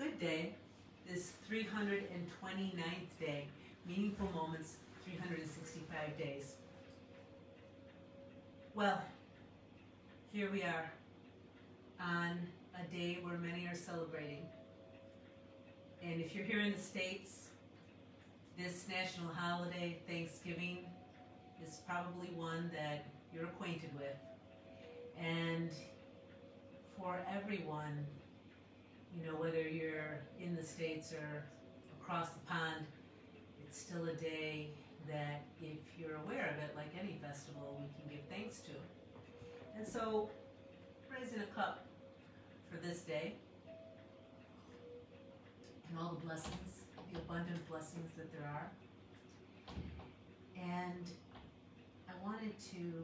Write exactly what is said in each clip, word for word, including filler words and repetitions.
good day, this three hundred twenty-ninth day, meaningful moments, three hundred sixty-five days. Well, here we are on a day where many are celebrating. And if you're here in the States, this national holiday, Thanksgiving, is probably one that you're acquainted with. And for everyone, you know, whether you're in the States or across the pond, it's still a day that, if you're aware of it, like any festival, we can give thanks to. And so, raising a cup for this day and all the blessings, the abundant blessings that there are. And I wanted to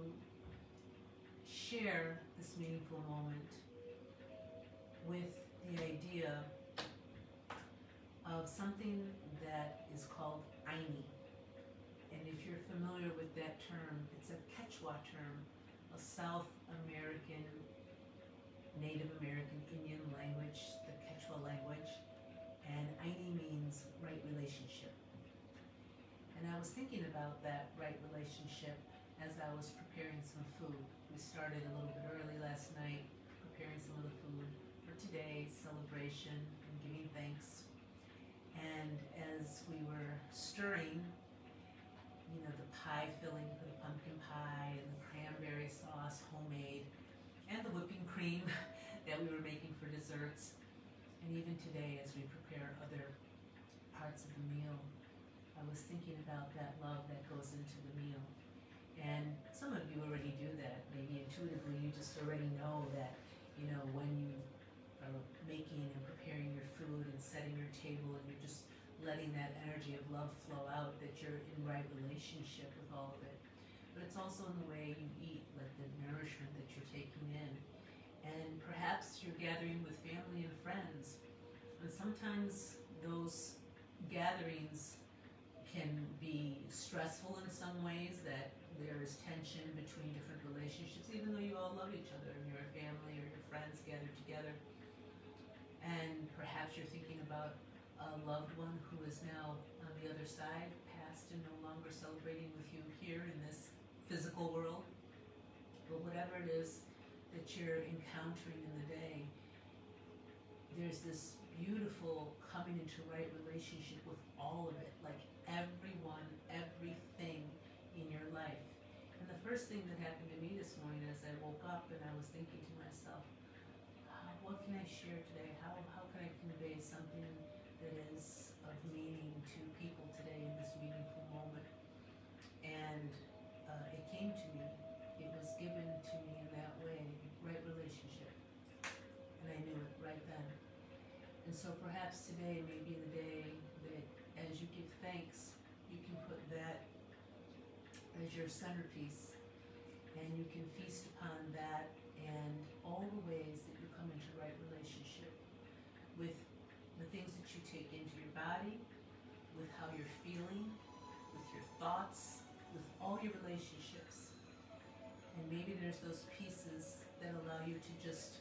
share this meaningful moment with the idea of something that is called Aini. And if you're familiar with that term, it's a Quechua term, a South American, Native American Indian language, the Quechua language. And Aini means right relationship. And I was thinking about that right relationship as I was preparing some food. We started a little bit early last night, preparing some of the food for today's celebration and giving thanks. And as we were stirring, you know, the pie filling for the pumpkin pie and the cranberry sauce, homemade, and the whipping cream that we were making for desserts. And even today, as we prepare other parts of the meal, I was thinking about that love that goes into the meal. And some of you already do that. Maybe intuitively, you just already know that, you know, when you are making and preparing your food and setting your table and you're just letting that energy of love flow out, that you're in right relationship with all of it. But it's also in the way you eat, like the nourishment that you're taking in. And perhaps you're gathering with family and friends. And sometimes those gatherings can be stressful in some ways, that there is tension between different relationships, even though you all love each other and you're a family or your friends gathered together. And perhaps you're thinking about a loved one who is now on the other side, passed and no longer celebrating with you here in this physical world. But whatever it is that you're encountering in the day, there's this beautiful coming into right relationship with all of it, like everyone, everything in your life. And the first thing that happened to me this morning as I woke up, and I was thinking to myself, oh, what can I share today? How, how can I convey something that is of meaning to people today in this meaningful moment? And uh, it came to me. It was given to me in that way, right relationship. And I knew it right then. And so perhaps today may be the day that as you give thanks, you can put that as your centerpiece, and you can feast upon that and all the ways that you come into right relationship with the things that you take into your body, with how you're feeling, with your thoughts, with all your relationships. And maybe there's those pieces that allow you to just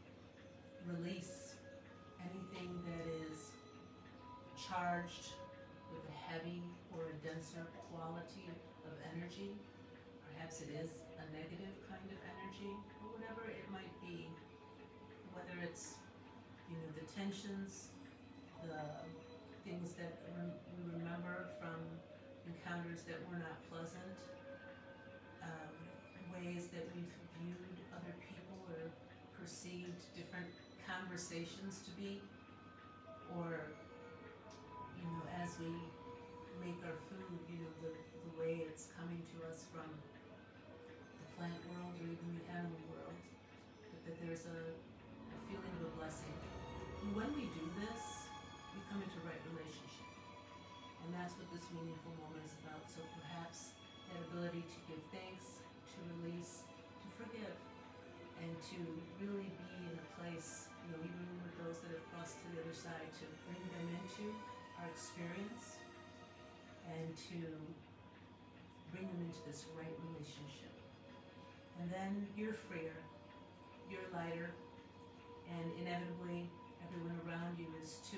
release anything that is charged with a heavy or a denser quality of energy. Perhaps it is a negative kind of energy, or whatever it might be. Whether it's, you know, the tensions, the things that we remember from encounters that were not pleasant, um, ways that we've viewed other people or perceived different conversations to be, or, you know, as we make our food, you know, the, the way it's coming to us from the plant world or even the animal world, but that there's a, a feeling of a blessing. And when we do this, we come into right relationship. And that's what this meaningful moment is about. So perhaps that ability to give thanks, to release, to forgive, and to really be in a place, you know, even with those that have crossed to the other side, to bring them into our experience and to bring them into this right relationship. And then you're freer, you're lighter, and inevitably everyone around you is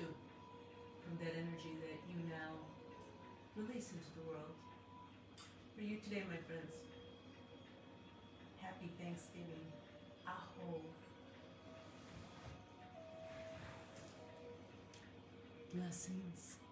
that energy that you now release into the world. For you today, my friends, happy Thanksgiving. Aho. Blessings.